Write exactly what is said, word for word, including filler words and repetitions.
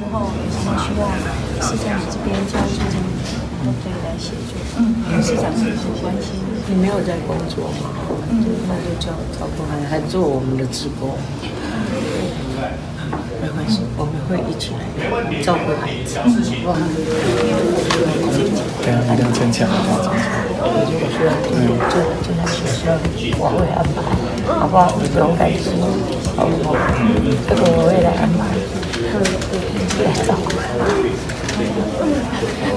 后有什么需要市政府这边教育处这边都可以来协助。嗯，跟市长很关心。 你没有在工作吗？嗯，那就叫照顾孩子，还做我们的职工。没关系，我们会一起来照顾孩子。哇， 对啊，一定要坚强，一定要坚强。 我就需要这这这在学校我会安排，好不好？你不用担心，好不好？这个我会来安排。对对，来照顾。